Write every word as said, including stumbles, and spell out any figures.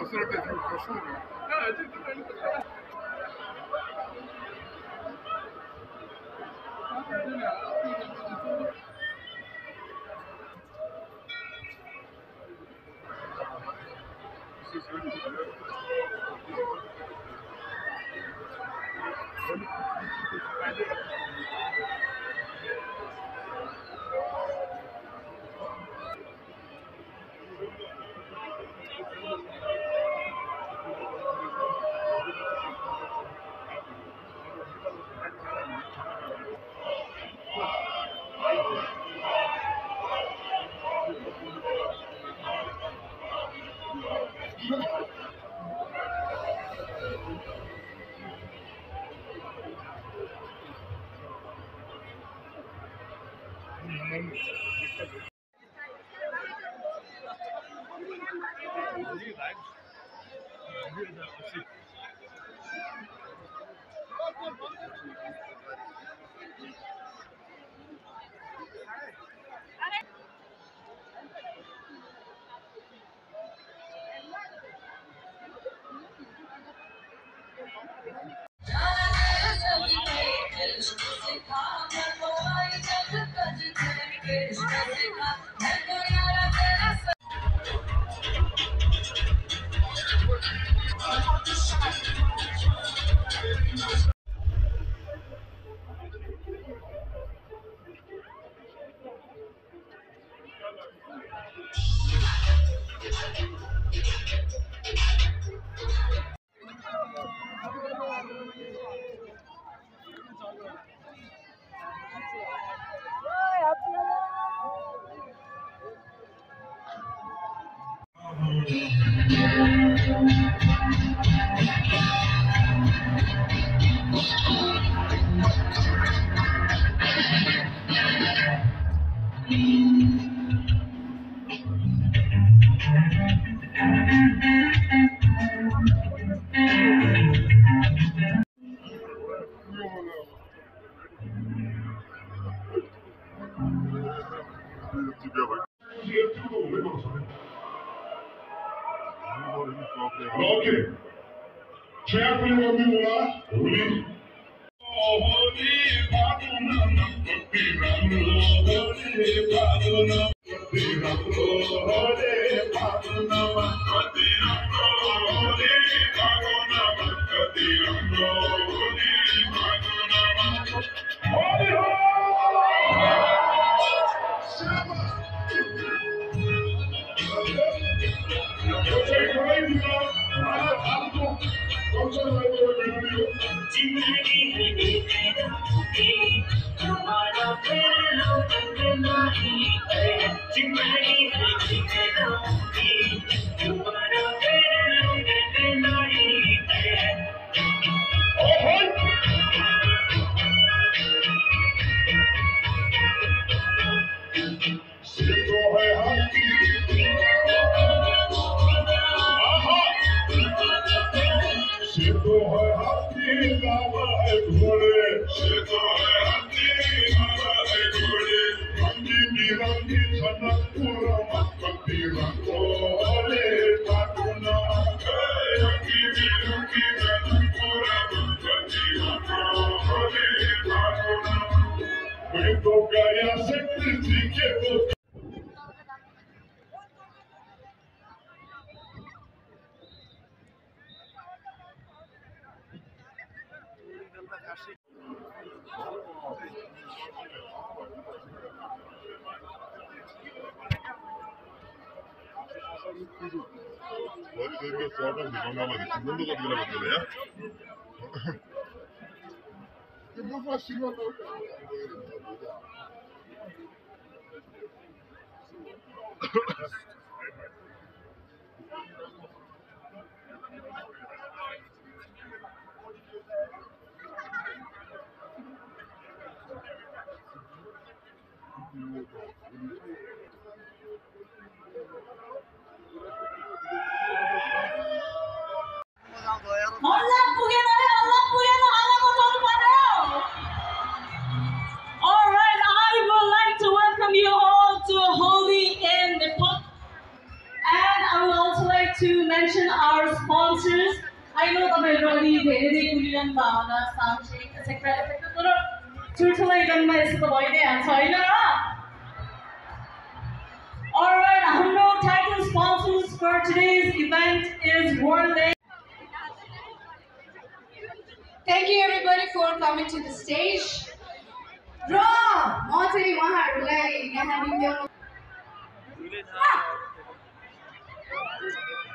Okay. Champion of the world, Holi. Holi, Padunam, Piramlo, Holi, Padunam, Piramlo, Holi, Padunam, Piramlo, Holi, Padunam, Piramlo, Holi, Padunam, Holi, Alright, I would like to welcome you all to Holi in the Pot. And I would also like to mention our I know तपाईँहरू अलि धेरै नै कुलिरहनु भयो होला sound check etcetera etcetera तर ठुल्ठुलो इभेन्टमा यस्तो त भइ नै हाल्छ होइन र Alright, हाम्रो title sponsors for today's event is World Lake. Thank you everybody for coming to the stage. Ra, म चाहिँ उहाँहरूलाई यहाँ बिन्दाउनु